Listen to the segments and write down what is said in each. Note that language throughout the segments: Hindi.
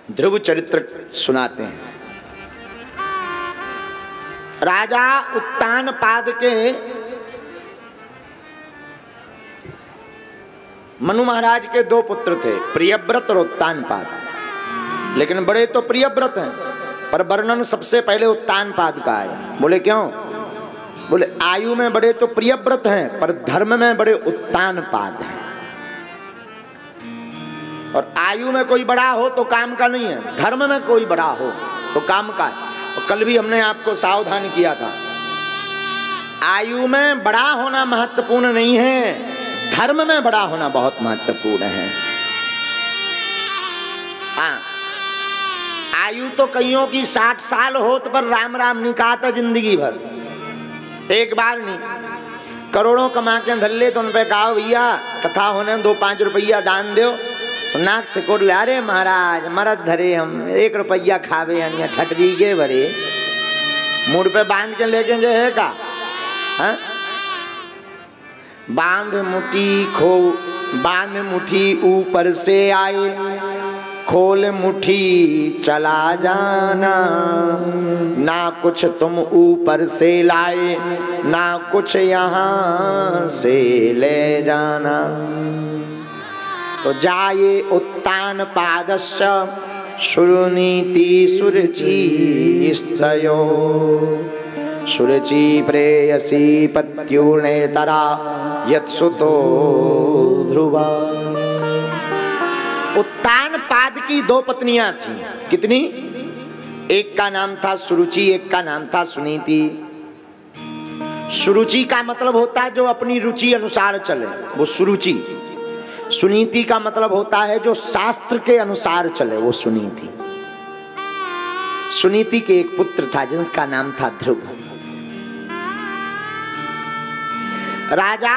ध्रुव चरित्र सुनाते हैं। राजा उत्तानपाद के मनु महाराज के दो पुत्र थे, प्रियव्रत और उत्तानपाद। लेकिन बड़े तो प्रियव्रत हैं, पर वर्णन सबसे पहले उत्तानपाद का है। बोले क्यों? बोले आयु में बड़े तो प्रियव्रत हैं, पर धर्म में बड़े उत्तानपाद हैं। और आयु में कोई बड़ा हो तो काम का नहीं है, धर्म में कोई बड़ा हो तो काम का है। और कल भी हमने आपको सावधान किया था, आयु में बड़ा होना महत्वपूर्ण नहीं है, धर्म में बड़ा होना बहुत महत्वपूर्ण है। हाँ, आयु तो कईयों की 60 साल हो तो पर राम राम नहीं कहा था जिंदगी भर, एक बार नहीं। करोड़ों कमा के धल्ले तो उन पे कहा भैया कथा होने 2-5 रुपया दान दो, तो नाक से कोट ले, अरे महाराज मरद धरे हम 1 रुपया खावे यानी ठटरी के भरे मुड़ पे बांध के लेके जे है का। हाँ? बांध मुट्ठी ऊपर से आए, खोल मुट्ठी चला जाना, ना कुछ तुम ऊपर से लाए, ना कुछ यहाँ से ले जाना। तो जाये उत्तानपादस्य शुरुनीति सुरुचि स्तयो, सुरुचि प्रेयसी पत्युर्नेतरा यत्सुतो ध्रुवा। उत्तानपाद की 2 पत्नियां थी। कितनी? एक का नाम था सुरुचि, एक का नाम था सुनीति। सुरुचि का मतलब होता है जो अपनी रुचि अनुसार चले, वो सुरुचि। सुनीति का मतलब होता है जो शास्त्र के अनुसार चले, वो सुनीति। सुनीति के एक पुत्र था जिसका नाम था ध्रुव। राजा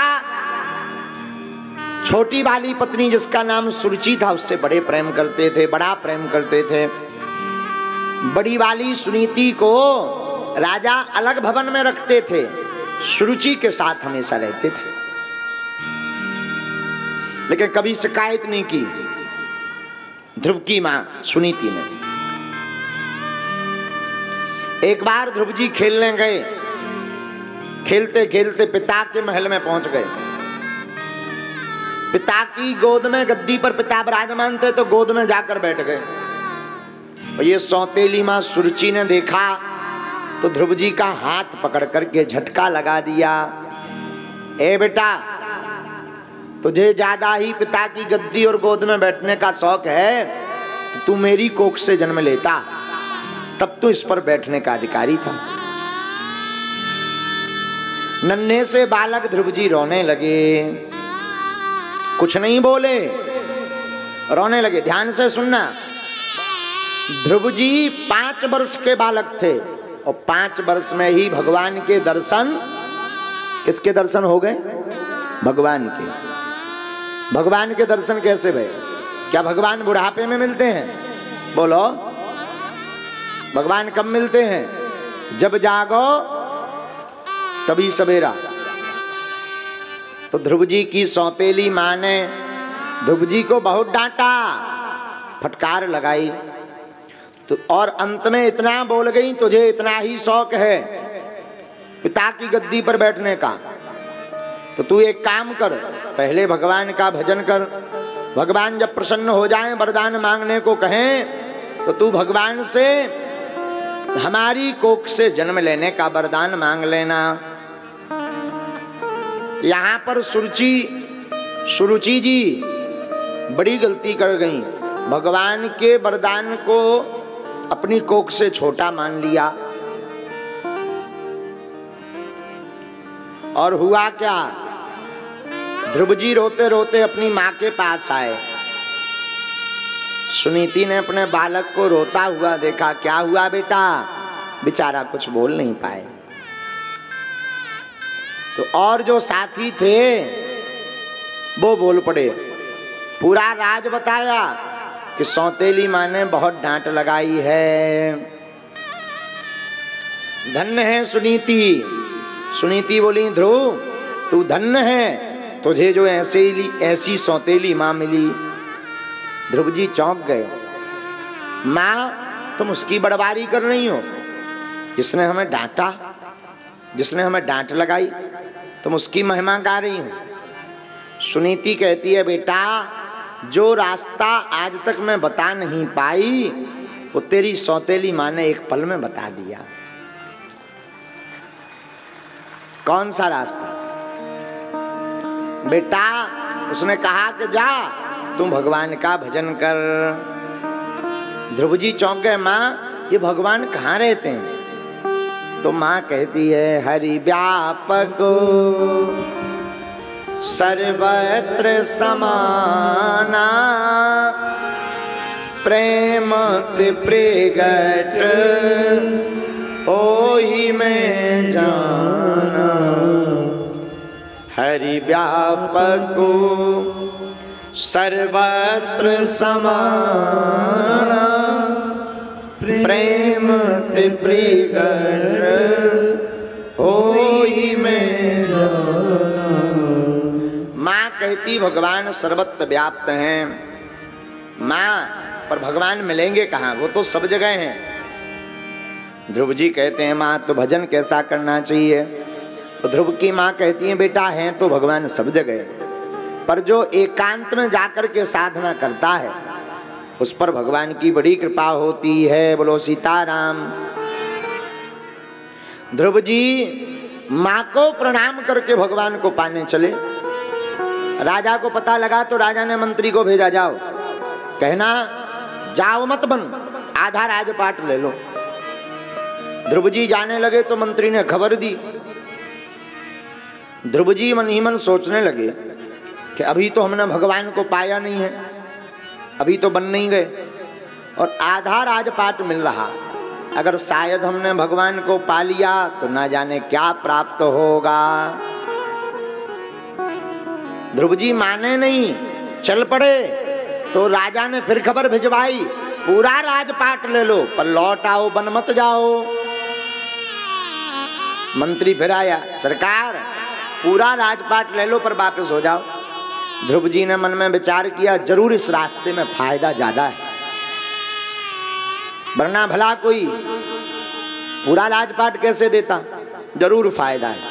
छोटी वाली पत्नी जिसका नाम सुरुचि था उससे बड़े प्रेम करते थे, बड़ा प्रेम करते थे। बड़ी वाली सुनीति को राजा अलग भवन में रखते थे, सुरुचि के साथ हमेशा रहते थे, लेकिन कभी शिकायत नहीं की ध्रुव की मां सुनीति ने। एक बार ध्रुव जी खेलने गए, खेलते खेलते पिता के महल में पहुंच गए। पिता की गोद में, गद्दी पर पिता विराजमान थे, तो गोद में जाकर बैठ गए। और ये सौतेली मां सुरुचि ने देखा तो ध्रुव जी का हाथ पकड़ करके झटका लगा दिया। ए बेटा, तुझे ज्यादा ही पिता की गद्दी और गोद में बैठने का शौक है, तो तू मेरी कोख से जन्म लेता, तब तो इस पर बैठने का अधिकारी था। नन्हे से बालक ध्रुव जी रोने लगे, कुछ नहीं बोले, रोने लगे। ध्यान से सुनना, ध्रुव जी 5 वर्ष के बालक थे और 5 वर्ष में ही भगवान के दर्शन, किसके दर्शन हो गए? भगवान के। भगवान के दर्शन कैसे भय? क्या भगवान बुढ़ापे में मिलते हैं? बोलो, भगवान कब मिलते हैं? जब जागो तभी सवेरा। तो ध्रुव जी की सौतेली मां ने ध्रुव जी को बहुत डांटा, फटकार लगाई, तो और अंत में इतना बोल गई, तुझे इतना ही शौक है पिता की गद्दी पर बैठने का, तो तू एक काम कर, पहले भगवान का भजन कर। भगवान जब प्रसन्न हो जाएं, वरदान मांगने को कहें, तो तू भगवान से हमारी कोख से जन्म लेने का वरदान मांग लेना। यहाँ पर सुरुचि जी बड़ी गलती कर गई, भगवान के वरदान को अपनी कोख से छोटा मान लिया। और हुआ क्या? ध्रुव जी रोते रोते अपनी माँ के पास आए। सुनीति ने अपने बालक को रोता हुआ देखा। क्या हुआ बेटा? बेचारा कुछ बोल नहीं पाए। तो और जो साथी थे वो बोल पड़े, पूरा राज बताया कि सौतेली माँ ने बहुत डांट लगाई है। धन्य है सुनीति। सुनीति बोली, ध्रुव तू धन्य है, तुझे जो ऐसी सौतेली माँ मिली। ध्रुव जी चौंक गए। माँ तुम उसकी बड़बारी कर रही हो, जिसने हमें डांटा, जिसने हमें डांट लगाई, तुम उसकी महिमा गा रही हो। सुनीति कहती है बेटा जो रास्ता आज तक मैं बता नहीं पाई वो तेरी सौतेली माँ ने एक पल में बता दिया। कौन सा रास्ता? बेटा उसने कहा कि जा तुम भगवान का भजन कर। ध्रुव जी चौंक गए, माँ ये भगवान कहाँ रहते हैं? तो माँ कहती है हरि व्यापक सर्वत्र समाना प्रेम प्रगट ओहि में जाना। हरि व्यापक सर्वत्र समाना प्रेम प्रगट ओहि में जाना। माँ कहती भगवान सर्वत्र व्याप्त हैं। माँ पर भगवान मिलेंगे कहाँ? वो तो सब जगह हैं। ध्रुव जी कहते हैं माँ तो भजन कैसा करना चाहिए? तो ध्रुव की माँ कहती है बेटा हैं तो भगवान सब जगह, पर जो एकांत में जाकर के साधना करता है उस पर भगवान की बड़ी कृपा होती है। बोलो सीताराम। ध्रुव जी माँ को प्रणाम करके भगवान को पाने चले। राजा को पता लगा तो राजा ने मंत्री को भेजा, जाओ कहना जाओ मत बन, आधा राजपाट ले लो। ध्रुव जी जाने लगे तो मंत्री ने खबर दी। ध्रुव जी मन ही मन सोचने लगे कि अभी तो हमने भगवान को पाया नहीं है, अभी तो बन नहीं गए और आधा राजपाट मिल रहा। अगर शायद हमने भगवान को पा लिया तो ना जाने क्या प्राप्त होगा। ध्रुव जी माने नहीं, चल पड़े। तो राजा ने फिर खबर भिजवाई पूरा राजपाट ले लो पर लौट आओ, बन मत जाओ। मंत्री फिर आया, सरकार पूरा राजपाट ले लो पर वापस हो जाओ। ध्रुव जी ने मन में विचार किया जरूर इस रास्ते में फायदा ज्यादा है, वरना भला कोई पूरा राजपाट कैसे देता, जरूर फायदा है।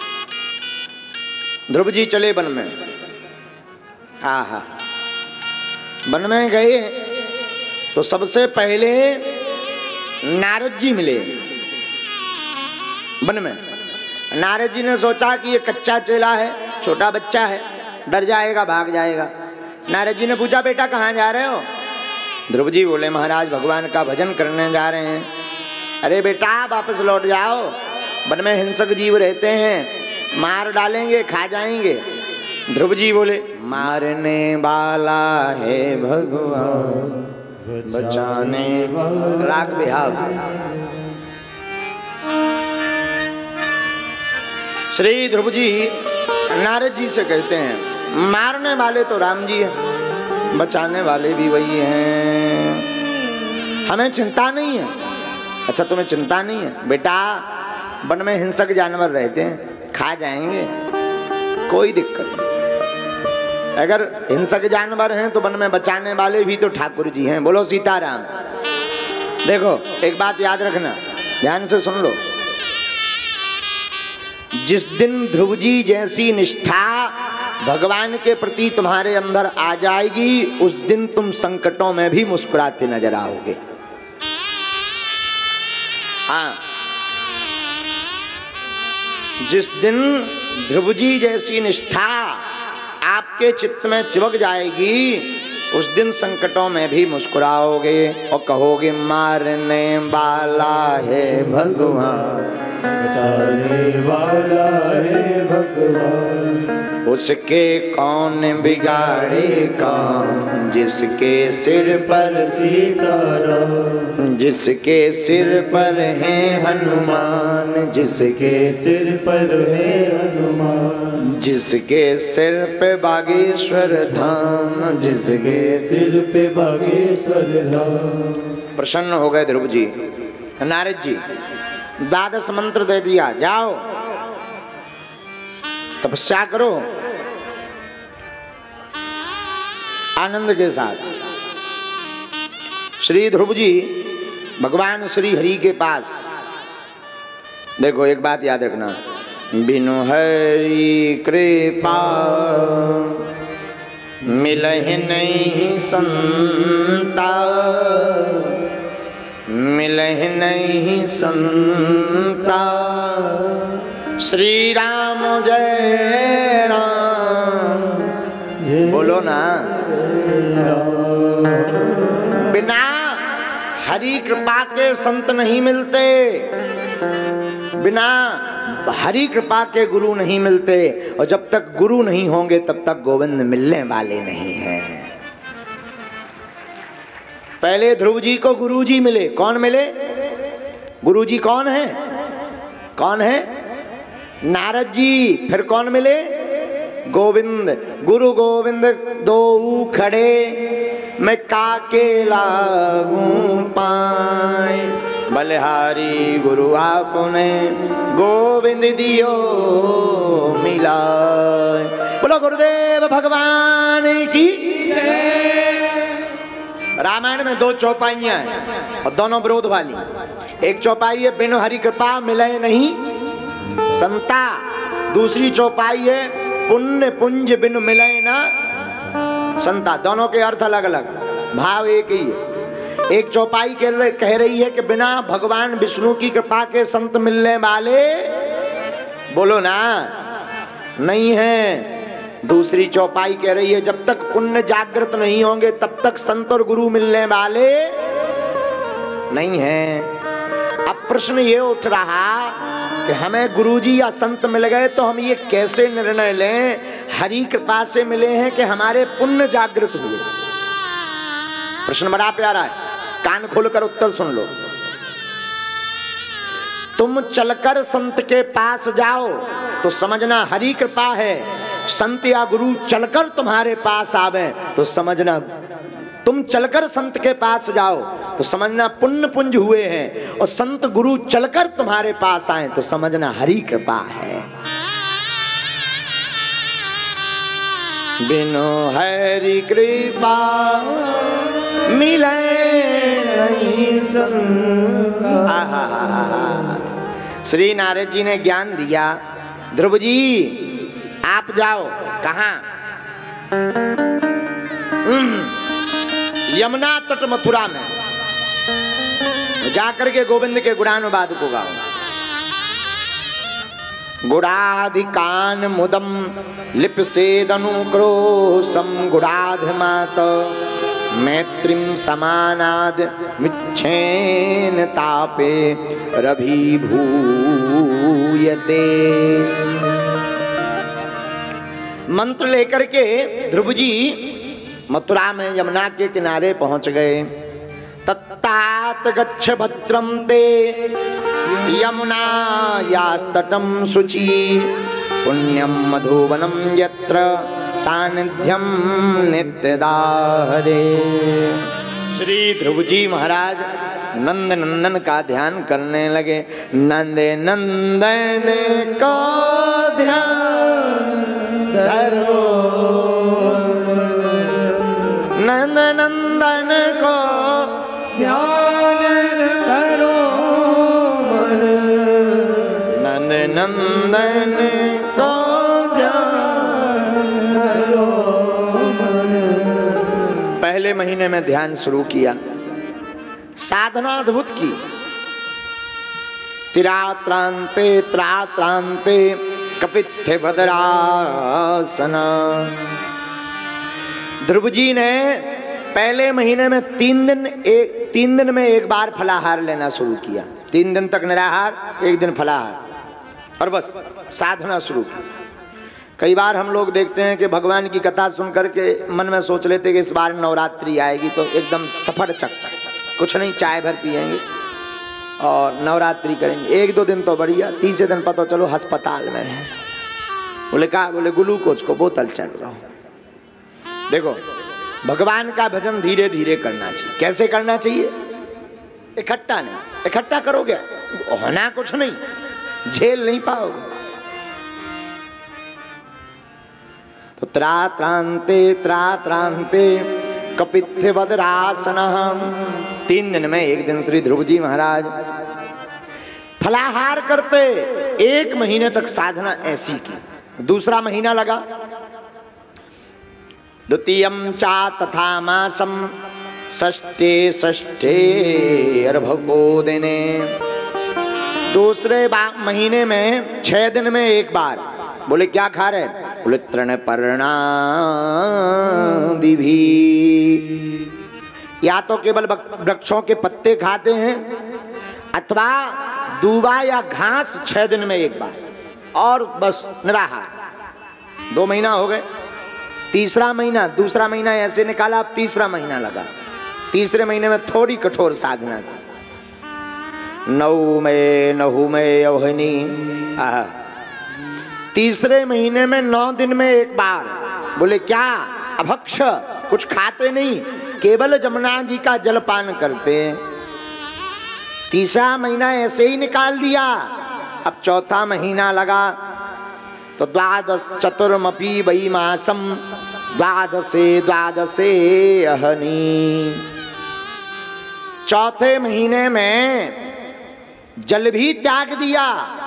ध्रुव जी चले वन में। आहा, वन में गए तो सबसे पहले नारद जी मिले वन में। नारद जी ने सोचा कि ये कच्चा चेला है, छोटा बच्चा है, डर जाएगा, भाग जाएगा। नारद जी ने पूछा बेटा कहाँ जा रहे हो? ध्रुव जी बोले महाराज भगवान का भजन करने जा रहे हैं। अरे बेटा वापस लौट जाओ, वन में हिंसक जीव रहते हैं, मार डालेंगे, खा जाएंगे। ध्रुव जी बोले मारने वाला है भगवान बचाने वाला। राग बिहाग। श्री ध्रुव जी नारद जी से कहते हैं मारने वाले तो राम जी हैं, बचाने वाले भी वही हैं, हमें चिंता नहीं है। अच्छा तुम्हें चिंता नहीं है? बेटा वन में हिंसक जानवर रहते हैं, खा जाएंगे, कोई दिक्कत नहीं। अगर हिंसक जानवर हैं तो वन में बचाने वाले भी तो ठाकुर जी हैं। बोलो सीताराम। देखो एक बात याद रखना, ध्यान से सुन लो। जिस दिन ध्रुव जी जैसी निष्ठा भगवान के प्रति तुम्हारे अंदर आ जाएगी उस दिन तुम संकटों में भी मुस्कुराते नजर आओगे। हाँ, जिस दिन ध्रुव जी जैसी निष्ठा आपके चित्त में चिपक जाएगी उस दिन संकटों में भी मुस्कुराओगे और कहोगे मारने वाला है भगवान, बचाने वाला है भगवान, उसके कौन बिगाड़े काम, जिसके सिर पर सीताराम, जिसके सिर पर है हनुमान, जिसके सिर पर है हनुमान, जिसके सिर पे बागेश्वर धाम, जिसके सिर पे बागेश्वर धाम। प्रसन्न हो गए ध्रुव जी। नारद जी 12 मंत्र दे दिया, जाओ तपस्या करो आनंद के साथ। श्री ध्रुव जी भगवान श्री हरि के पास, देखो एक बात याद रखना, बिनु हरि कृपा मिलहि नहीं संता, मिलहि नहीं संता, श्री राम जय राम, बोलो ना। बिना हरि कृपा के संत नहीं मिलते, बिना हरि कृपा के गुरु नहीं मिलते, और जब तक गुरु नहीं होंगे तब तक गोविंद मिलने वाले नहीं हैं। पहले ध्रुव जी को गुरु जी मिले। कौन मिले? गुरु जी कौन है? कौन है? नारद जी। फिर कौन मिले? गोविंद। गुरु गोविंद दो खड़े, मैं काके लागू पाए, बलिहारी गुरु आपने गोविंद दियो मिला। बोलो गुरुदेव भगवान की। रामायण में दो चौपाइयां हैं और दोनों विरोध वाली। एक चौपाई है बिनु हरि कृपा मिले नहीं संता, दूसरी चौपाई है पुण्य पुंज बिनु मिले ना संता। दोनों के अर्थ अलग अलग, भाव एक ही है। एक चौपाई कह रही है कि बिना भगवान विष्णु की कृपा के संत मिलने वाले, बोलो ना, नहीं है। दूसरी चौपाई कह रही है जब तक पुण्य जागृत नहीं होंगे तब तक संत और गुरु मिलने वाले नहीं है। अब प्रश्न ये उठ रहा कि हमें गुरुजी या संत मिल गए तो हम ये कैसे निर्णय लें हरि कृपा से मिले हैं कि हमारे पुण्य जागृत हुए? प्रश्न बड़ा प्यारा है, कान खोलकर उत्तर सुन लो। तुम चलकर संत के पास जाओ तो समझना हरि कृपा है, संत या गुरु चलकर तुम्हारे पास आवे तो समझना, तुम चलकर संत के पास जाओ तो समझना पुण्य पुंज हुए हैं, और संत गुरु चलकर तुम्हारे पास आए तो समझना हरि कृपा है। बिनु हरि कृपा मिले नहीं संत। श्री नारद जी ने ज्ञान दिया, ध्रुव जी आप जाओ। कहाँ? यमुना तट मथुरा में जाकर के गोविंद के गुणानुवाद को गाओ। गुणाधिकान मुदम लिप्सेदनुक्रोशम गुणाधिमात मैत्रीम समानाद मिच्छेन तापे रभिभूयते। मंत्र लेकर के ध्रुव जी मथुरा में यमुना के किनारे पहुंच गए। तत्तात गच्छ भद्रम ते यमुनायास्तटं शुचि पुण्यम मधुवनम यत्र सानिध्यम नित्यदा हरे। श्री ध्रुव जी महाराज नंद नंदन का ध्यान करने लगे। नंदे नंदन को ध्यान धरो, नंद नंदन को ध्यान धरो, नंद नंदन को ध्यान धरो। पहले महीने में ध्यान शुरू किया, साधना अद्भुत की। तिरात्रांते त्रात्रांते कपित्थे भद्रासना। ध्रुव जी ने पहले महीने में 3 दिन में एक बार फलाहार लेना शुरू किया। 3 दिन तक निराहार, 1 दिन फलाहार, और बस साधना शुरू की। कई बार हम लोग देखते हैं कि भगवान की कथा सुन करके मन में सोच लेते कि इस बार नवरात्रि आएगी तो एकदम सफर चकता, कुछ नहीं, चाय भर पिएंगे और नवरात्रि करेंगे। 1-2 दिन तो बढ़िया, तीसरे दिन पता चलो अस्पताल में है। बोले कहा? बोले ग्लूकोज को बोतल चढ़ रहा हूँ। देखो, भगवान का भजन धीरे धीरे करना चाहिए। कैसे करना चाहिए? इकट्ठा नहीं। इकट्ठा करोगे होना कुछ नहीं, झेल नहीं पाओगे। तो त्रात्रांते त्रात्रांते कपित्थ वज्रासन। 3 दिन में एक दिन श्री ध्रुव जी महाराज फलाहार करते, 1 महीने तक साधना ऐसी की। दूसरा महीना लगा, द्वितीयं चा तथा मासम षष्ठे षष्ठे अर्भको दिने। दूसरे महीने में 6 दिन में एक बार। बोले क्या खा रहे? बोले तृण पर्णादि भी, या तो केवल वृक्षों के पत्ते खाते हैं अथवा दूबा या घास 6 दिन में एक बार, और बस निराहार। 2 महीना हो गए। तीसरा महीना, दूसरा महीना ऐसे निकाला, अब तीसरा महीना लगा। तीसरे महीने में थोड़ी कठोर साधना की। 9 में नहु में अवहनी। तीसरे महीने में 9 दिन में एक बार। बोले क्या? अभक्ष, कुछ खाते नहीं, केवल जमुना जी का जलपान करते। तीसरा महीना ऐसे ही निकाल दिया। अब चौथा महीना लगा तो 12 चतुर्मपि वै मासम 12 अहनी। चौथे महीने में जल भी त्याग दिया।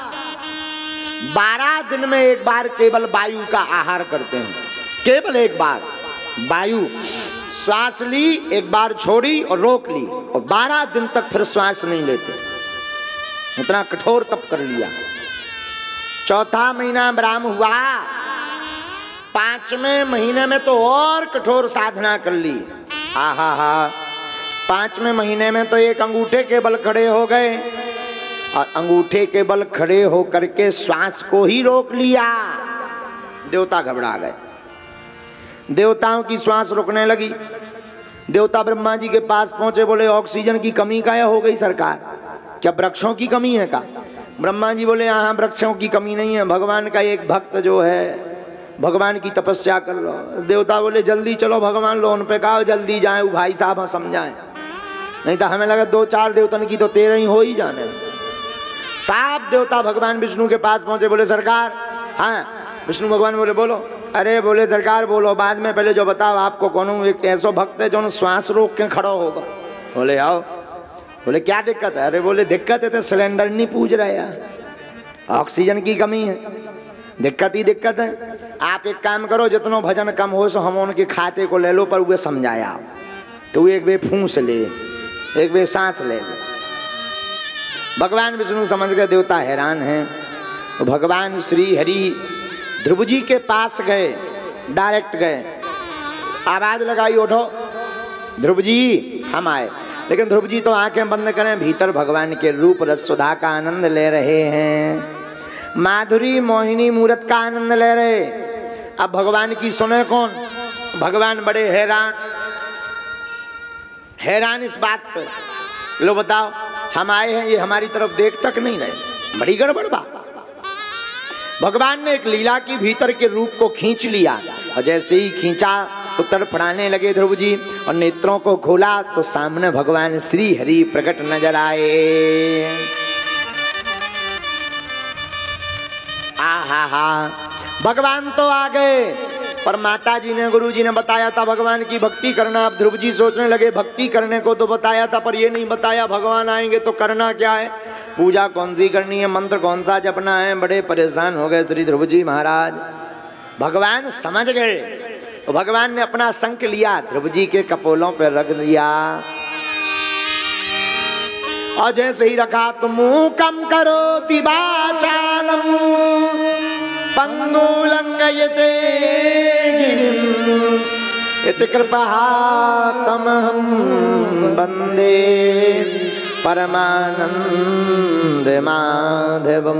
12 दिन में एक बार केवल वायु का आहार करते हैं, केवल एक बार वायु। श्वास ली, एक बार छोड़ी और रोक ली, और 12 दिन तक फिर श्वास नहीं लेते। इतना कठोर तप कर लिया। चौथा महीना ब्राह्म हुआ। 5वें महीने में तो और कठोर साधना कर ली। आहा, 5वें महीने में तो एक अंगूठे के बल खड़े हो गए, और अंगूठे के बल खड़े होकर के श्वास को ही रोक लिया। देवता घबरा गए। देवताओं की श्वास रुकने लगी। देवता ब्रह्मा जी के पास पहुंचे, बोले ऑक्सीजन की कमी क्या हो गई सरकार? क्या वृक्षों की कमी है का? ब्रह्मा जी बोले हाँ, वृक्षों की कमी नहीं है, भगवान का एक भक्त जो है भगवान की तपस्या कर लो। देवता बोले जल्दी चलो भगवान लो, उन पे कहो जल्दी जाए, वो भाई साहब हम समझाएं, नहीं तो हमें लगा 2-4 देवतन की तो 13 ही हो ही जाने। साहब देवता भगवान विष्णु के पास पहुंचे, बोले सरकार। हाँ, विष्णु भगवान बोले बोलो। अरे बोले सरकार बोलो, बाद में पहले जो बताओ आपको कौन एक ऐसा भक्त है जो श्वास रोक के खड़ा होगा। बोले आओ। बोले क्या दिक्कत है? अरे बोले दिक्कत है तो सिलेंडर नहीं पूज रहा यार, ऑक्सीजन की कमी है, दिक्कत ही दिक्कत है। आप एक काम करो, जितनो भजन कम हो सो हम उनके खाते को ले लो, पर वे समझाया आप तो एक बे फूंस ले, एक बे सांस ले। भगवान विष्णु समझ गए देवता हैरान हैं। तो भगवान श्री हरि ध्रुव जी के पास गए, डायरेक्ट गए, आवाज लगाई उठो ध्रुव जी हम आए। लेकिन ध्रुव जी तो आंखें बंद करें, भीतर भगवान के रूप रस सुधा का आनंद ले रहे हैं, माधुरी मोहिनी मूरत का आनंद ले रहे। अब भगवान की सुने कौन? भगवान बड़े हैरान इस बात पे। लो बताओ, हम आए हैं, ये हमारी तरफ देख तक नहीं रहे, बड़ी गड़बड़ बात। भगवान ने एक लीला की भीतर के रूप को खींच लिया, और जैसे ही खींचा तो तड़फड़ाने लगे ध्रुव जी, और नेत्रों को खोला तो सामने भगवान श्री हरि प्रकट नजर आए। आहा, भगवान तो आ गए, पर माता जी ने गुरु जी ने बताया था भगवान की भक्ति करना। अब ध्रुव जी सोचने लगे भक्ति करने को तो बताया था, पर ये नहीं बताया भगवान आएंगे तो करना क्या है, पूजा कौन सी करनी है, मंत्र कौन सा जपना है। बड़े परेशान हो गए श्री ध्रुव जी महाराज। भगवान समझ गए तो भगवान ने अपना शंख लिया, ध्रुव जी के कपोलों पर रख दिया, और जैसे ही रखा तो मुंह कम करो तिबाचालम पंगुलंगयते गिरिम इति कृपातमहं वंदे परमानंद माधवम।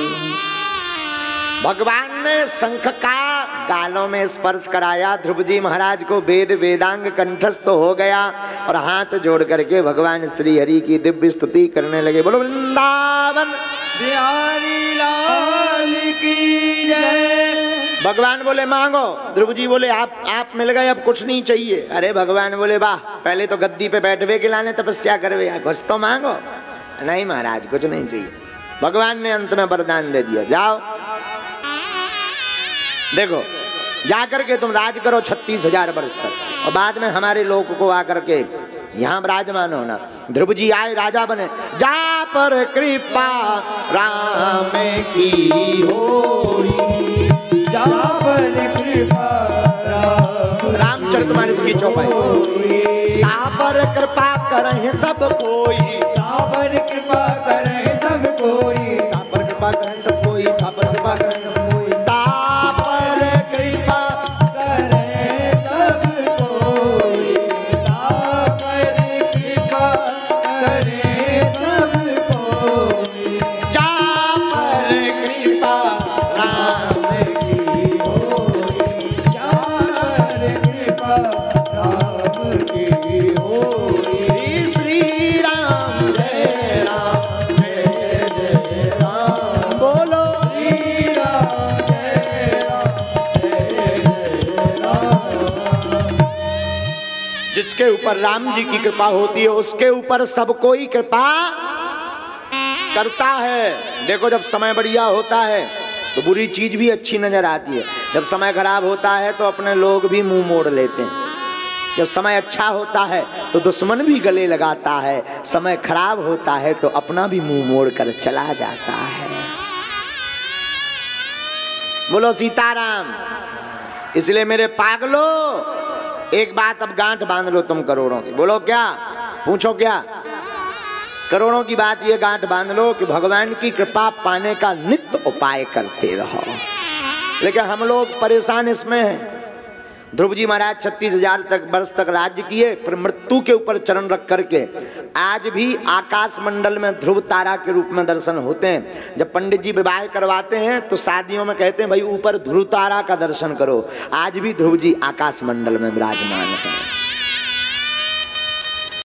भगवान ने शंख का गालों में स्पर्श कराया, ध्रुव जी महाराज को वेद वेदांग कंठस्थ हो गया, और हाथ जोड़ करके भगवान श्री हरि की दिव्य स्तुति करने लगे। बोलो वृंदावन बिहारी लाल की जय। भगवान बोले मांगो। ध्रुव जी बोले आप मिल गए, अब कुछ नहीं चाहिए। अरे भगवान बोले वाह, पहले तो गद्दी पे बैठवे के लाने तपस्या करवे, कुछ तो मांगो। नहीं महाराज कुछ नहीं चाहिए। भगवान ने अंत में वरदान दे दिया, जाओ। देखो जाकर के तुम राज करो 36,000 वर्ष तक, और बाद में हमारे लोग को आकर के यहाँ विराजमान होना। ध्रुव जी आए, राजा बने। जा पर कृपा राम की होई, जा पर कृपा रामचरितमानस की चौपाई। ता पर कृपा करें सब कोई, ता पर कृपा करें सब कोई, ता पर कृपा करें सब कोई, ता पर कृपा करें सब कोई, ता पर कृपा करें सब कोई, ता पर कृपा करें सब कोई, जा पर कृपा राम की होई, जा पर कृपा राम की होई। श्री राम जय राम जय जय राम, बोलो श्री राम जय राम जय जय राम। जिसके ऊपर राम जी की कृपा होती है उसके ऊपर सब कोई कृपा करता है। देखो जब समय बढ़िया होता है तो बुरी चीज भी अच्छी नजर आती है, जब समय खराब होता है तो अपने लोग भी मुंह मोड़ लेते हैं, जब समय अच्छा होता है तो दुश्मन भी गले लगाता है, समय खराब होता है तो अपना भी मुंह मोड़ कर चला जाता है। बोलो सीताराम। इसलिए मेरे पागलो एक बात अब गांठ बांध लो तुम करोड़ों की। बोलो क्या, पूछो क्या? करोड़ों की बात ये गांठ बांध लो कि भगवान की कृपा पाने का नित्य उपाय करते रहो। लेकिन हम लोग परेशान इसमें हैं। ध्रुव जी महाराज 36,000 वर्ष तक राज्य किए, फिर मृत्यु के ऊपर चरण रख करके आज भी आकाश मंडल में ध्रुव तारा के रूप में दर्शन होते हैं। जब पंडित जी विवाह करवाते हैं तो शादियों में कहते हैं भाई ऊपर ध्रुव तारा का दर्शन करो। आज भी ध्रुव जी आकाश मंडल में विराजमान हैं।